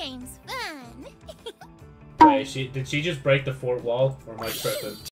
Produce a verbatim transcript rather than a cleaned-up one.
game's fun. Wait, she did she just break the fort wall, or am I tripping?